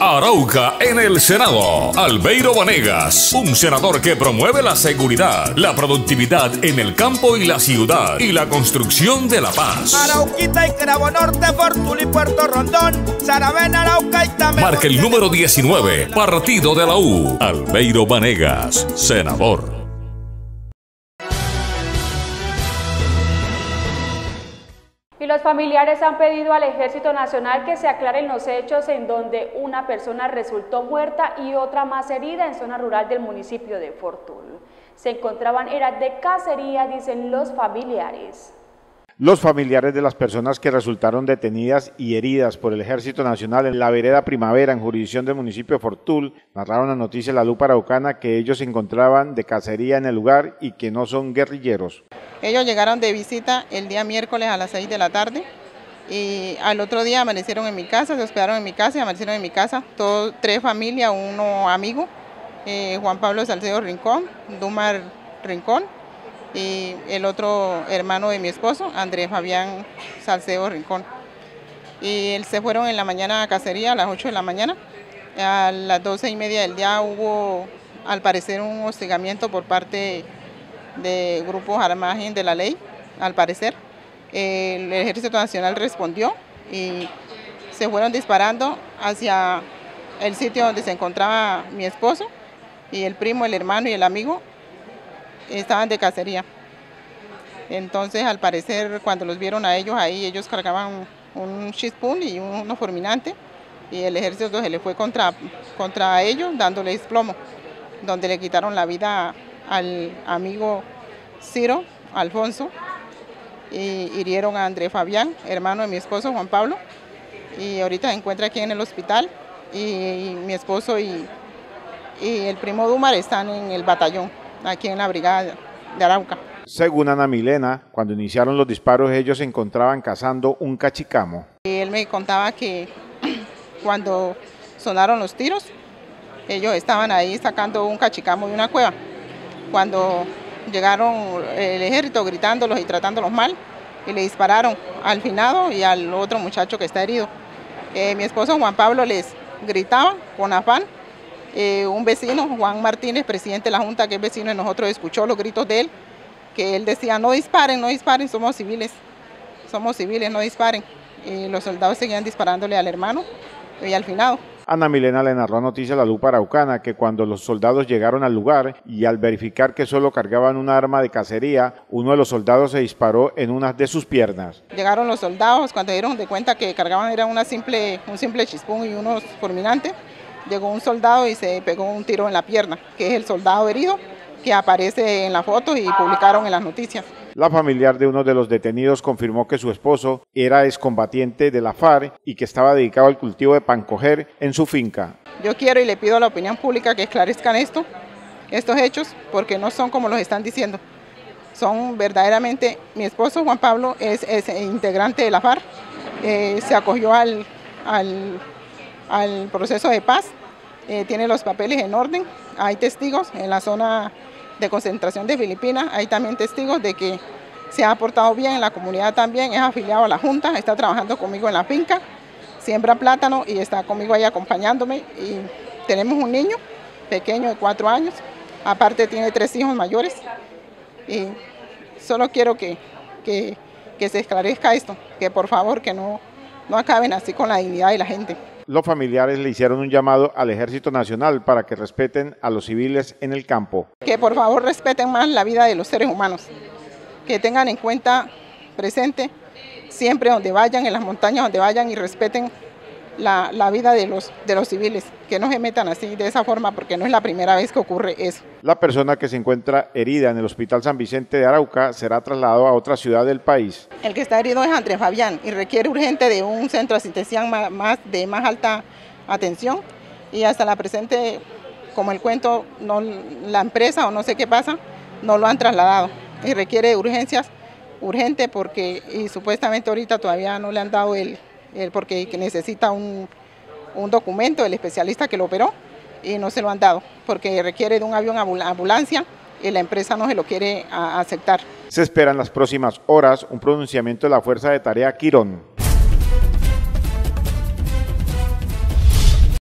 Arauca en el Senado. Albeiro Vanegas, un senador que promueve la seguridad, la productividad en el campo y la ciudad y la construcción de la paz. Arauquita y Cravo Norte, Fortul y Puerto Rondón, Saravena, Arauca y también. Marca el número 19, Partido de la U. Albeiro Vanegas, senador. Y los familiares han pedido al Ejército Nacional que se aclaren los hechos en donde una persona resultó muerta y otra más herida en zona rural del municipio de Fortul. Se encontraban eras de cacería, dicen los familiares. Los familiares de las personas que resultaron detenidas y heridas por el Ejército Nacional en la vereda Primavera, en jurisdicción del municipio de Fortul, narraron a Noticias La Lupa Araucana que ellos se encontraban de cacería en el lugar y que no son guerrilleros. Ellos llegaron de visita el día miércoles a las 6 de la tarde y al otro día amanecieron en mi casa, se hospedaron en mi casa y amanecieron en mi casa, tres familias, uno amigo, Juan Pablo Salcedo Rincón, Dumar Rincón, y el otro hermano de mi esposo, Andrés Fabián Salcedo Rincón. Y se fueron en la mañana a cacería, a las 8 de la mañana. A las 12:30 del día hubo, al parecer, un hostigamiento por parte de grupos al margen de la ley, al parecer. El Ejército Nacional respondió y se fueron disparando hacia el sitio donde se encontraba mi esposo, y el primo, el hermano y el amigo estaban de cacería. Entonces, al parecer, cuando los vieron a ellos ahí, ellos cargaban un chispún y uno fulminante, y el ejército se le fue contra ellos, dándoles plomo, donde le quitaron la vida al amigo Ciro Alfonso, y hirieron a Andrés Fabián, hermano de mi esposo Juan Pablo, y ahorita se encuentra aquí en el hospital, y mi esposo y el primo Dumar están en el batallón, aquí en la brigada de Arauca. Según Ana Milena, cuando iniciaron los disparos ellos se encontraban cazando un cachicamo. Él me contaba que cuando sonaron los tiros, ellos estaban ahí sacando un cachicamo de una cueva. Cuando llegaron el ejército gritándolos y tratándolos mal, y le dispararon al finado y al otro muchacho que está herido. Mi esposo Juan Pablo les gritaba con afán. Un vecino, Juan Martínez, presidente de la Junta, que es vecino de nosotros, escuchó los gritos de él, que él decía: no disparen, somos civiles, no disparen. Y los soldados seguían disparándole al hermano y al finado. Ana Milena le narró a Noticias La Lupa Araucana que cuando los soldados llegaron al lugar y al verificar que solo cargaban un arma de cacería, uno de los soldados se disparó en una de sus piernas. Llegaron los soldados, cuando dieron de cuenta que cargaban era un simple chispún y unos fulminantes, llegó un soldado y se pegó un tiro en la pierna, que es el soldado herido que aparece en la foto y publicaron en las noticias. La familiar de uno de los detenidos confirmó que su esposo era excombatiente de la FARC y que estaba dedicado al cultivo de pancoger en su finca. Yo quiero y le pido a la opinión pública que esclarezcan estos hechos, porque no son como los están diciendo. Son verdaderamente, mi esposo Juan Pablo es integrante de la FARC, se acogió al proceso de paz, tiene los papeles en orden, hay testigos en la zona de concentración de Filipinas, hay también testigos de que se ha portado bien en la comunidad también, es afiliado a la Junta, está trabajando conmigo en la finca, siembra plátano y está conmigo ahí acompañándome, y tenemos un niño pequeño de 4 años, aparte tiene 3 hijos mayores, y solo quiero que se esclarezca esto, que por favor que no acaben así con la dignidad de la gente. Los familiares le hicieron un llamado al Ejército Nacional para que respeten a los civiles en el campo. Que por favor respeten más la vida de los seres humanos, que tengan en cuenta presente siempre donde vayan, en las montañas donde vayan, y respeten la vida de los civiles, que no se metan así de esa forma, porque no es la primera vez que ocurre eso. La persona que se encuentra herida en el Hospital San Vicente de Arauca será trasladado a otra ciudad del país. El que está herido es Andrés Fabián y requiere urgente de un centro asistencial de más alta atención, y hasta la presente, como el cuento, la empresa o no sé qué pasa, no lo han trasladado y requiere urgencias, urgente, y supuestamente ahorita todavía no le han dado porque necesita un documento del especialista que lo operó y no se lo han dado, porque requiere de un avión ambulancia y la empresa no se lo quiere aceptar. Se espera en las próximas horas un pronunciamiento de la Fuerza de Tarea Quirón.